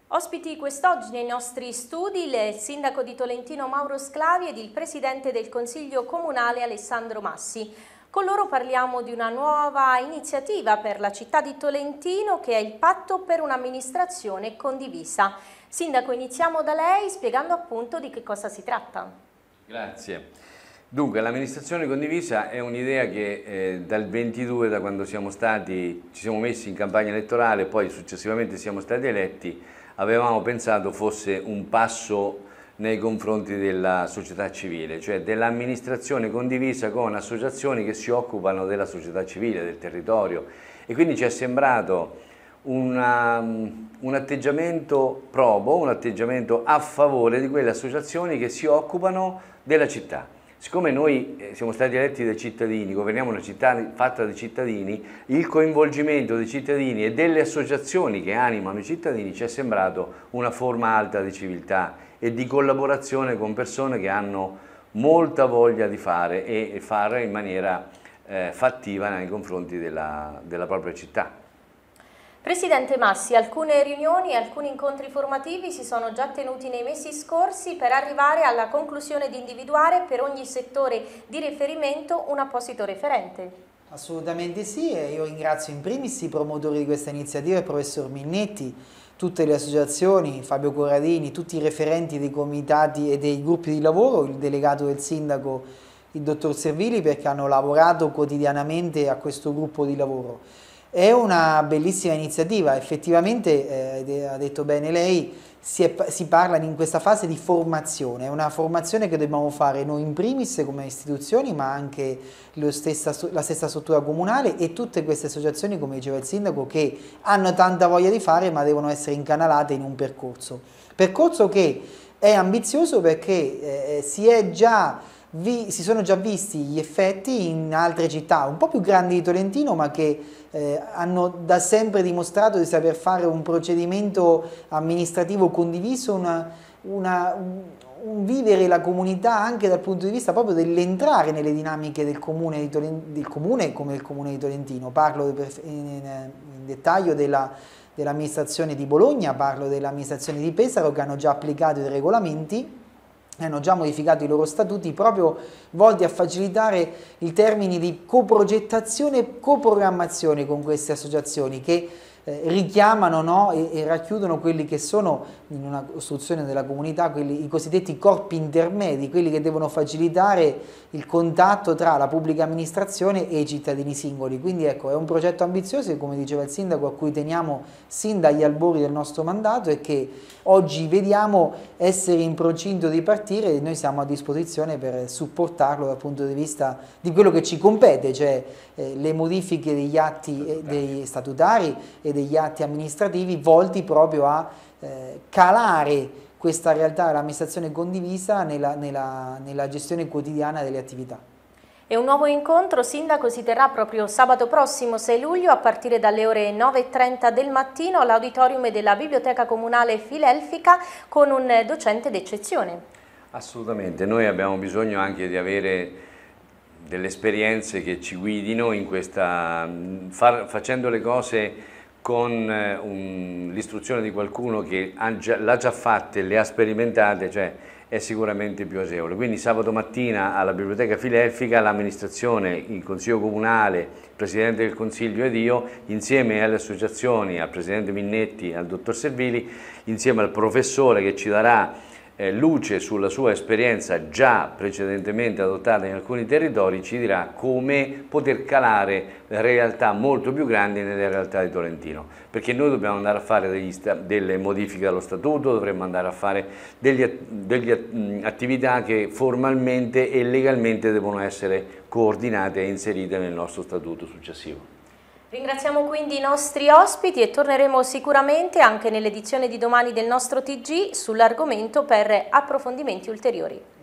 Ospiti quest'oggi nei nostri studi il sindaco di Tolentino Mauro Sclavi ed il presidente del Consiglio Comunale Alessandro Massi. Con loro parliamo di una nuova iniziativa per la città di Tolentino che è il Patto per un'amministrazione condivisa. Sindaco, iniziamo da lei spiegando appunto di che cosa si tratta. Grazie. Dunque, l'amministrazione condivisa è un'idea che dal 22, da quando ci siamo messi in campagna elettorale e poi successivamente siamo stati eletti, avevamo pensato fosse un passo nei confronti della società civile, cioè dell'amministrazione condivisa con associazioni che si occupano della società civile, del territorio, e quindi ci è sembrato un atteggiamento probo, un atteggiamento a favore di quelle associazioni che si occupano della città. Siccome noi siamo stati eletti dai cittadini, governiamo una città fatta dai cittadini, il coinvolgimento dei cittadini e delle associazioni che animano i cittadini ci è sembrato una forma alta di civiltà e di collaborazione con persone che hanno molta voglia di fare e fare in maniera fattiva nei confronti della propria città. Presidente Massi, alcune riunioni e alcuni incontri formativi si sono già tenuti nei mesi scorsi per arrivare alla conclusione di individuare per ogni settore di riferimento un apposito referente. Assolutamente sì, e io ringrazio in primis i promotori di questa iniziativa, il professor Minnetti, tutte le associazioni, Fabio Corradini, tutti i referenti dei comitati e dei gruppi di lavoro, il delegato del sindaco, il dottor Servili, perché hanno lavorato quotidianamente a questo gruppo di lavoro. È una bellissima iniziativa, effettivamente, ha detto bene lei, si parla in questa fase di formazione, è una formazione che dobbiamo fare noi in primis come istituzioni, ma anche la stessa struttura comunale e tutte queste associazioni, come diceva il sindaco, che hanno tanta voglia di fare ma devono essere incanalate in un percorso. Percorso che è ambizioso perché si sono già visti gli effetti in altre città un po' più grandi di Tolentino, ma che hanno da sempre dimostrato di saper fare un procedimento amministrativo condiviso, un vivere la comunità anche dal punto di vista proprio dell'entrare nelle dinamiche del comune come il comune di Tolentino. Parlo in dettaglio dell'amministrazione di Bologna, parlo dell'amministrazione di Pesaro, che hanno già applicato i regolamenti, hanno già modificato i loro statuti proprio volti a facilitare i termini di coprogettazione e coprogrammazione con queste associazioni che richiamano e racchiudono quelli che sono in una costruzione della comunità, i cosiddetti corpi intermedi, quelli che devono facilitare il contatto tra la pubblica amministrazione e i cittadini singoli. Quindi ecco, è un progetto ambizioso, come diceva il sindaco, a cui teniamo sin dagli albori del nostro mandato e che oggi vediamo essere in procinto di partire, e noi siamo a disposizione per supportarlo dal punto di vista di quello che ci compete, cioè le modifiche degli atti dei statutari e degli atti amministrativi volti proprio a calare questa realtà dell'amministrazione condivisa nella gestione quotidiana delle attività. E un nuovo incontro, sindaco, si terrà proprio sabato prossimo 6 luglio a partire dalle ore 9:30 del mattino all'auditorium della Biblioteca Comunale Filelfica con un docente d'eccezione. Assolutamente, noi abbiamo bisogno anche di avere delle esperienze che ci guidino in facendo le cose con l'istruzione di qualcuno che l'ha già fatte, le ha sperimentate, cioè è sicuramente più agevole. Quindi sabato mattina alla Biblioteca Filelfica l'amministrazione, il Consiglio Comunale, il Presidente del Consiglio ed io, insieme alle associazioni, al Presidente Minnetti, al Dottor Servili, insieme al professore che ci darà luce sulla sua esperienza già precedentemente adottata in alcuni territori, ci dirà come poter calare realtà molto più grandi nelle realtà di Tolentino, perché noi dobbiamo andare a fare delle modifiche allo statuto, dovremmo andare a fare delle attività che formalmente e legalmente devono essere coordinate e inserite nel nostro statuto successivo. Ringraziamo quindi i nostri ospiti e torneremo sicuramente anche nell'edizione di domani del nostro TG sull'argomento per approfondimenti ulteriori.